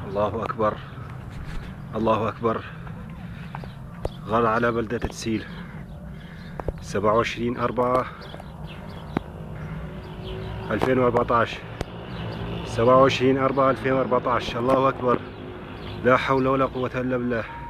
الله أكبر، الله أكبر. غار على بلدة تسيل 27/4/2014. 27/4/2014. الله أكبر، لا حول ولا قوة إلا بالله.